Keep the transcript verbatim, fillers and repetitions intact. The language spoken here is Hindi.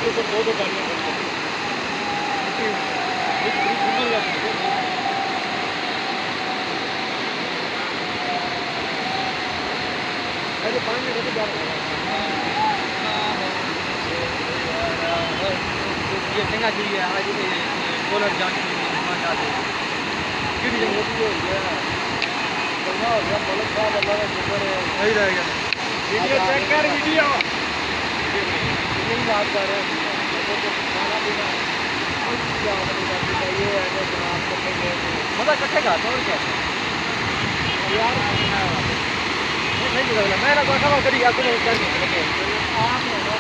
के ऊपर दो दो गाड़ियाँ खड़ी हैं। एक बड़ी सुंदर जाती है। अरे पानी में कैसे जा रहा है? ये सिंगा जी है आज ये सोलर जान की मान जाते हैं कितनी जगह पे हो गया चलना हो गया मतलब साहब अल्लाह का शुक्र है सही रहेगा वीडियो चेक कर वीडियो यही बात कर रहे हैं तो खाना पीना क्या मतलब ये है कि जनाब इकट्ठे गए मतलब इकट्ठे खाते और क्या यार नहीं नहीं मैं ना कोई खबर करी आपको नहीं कर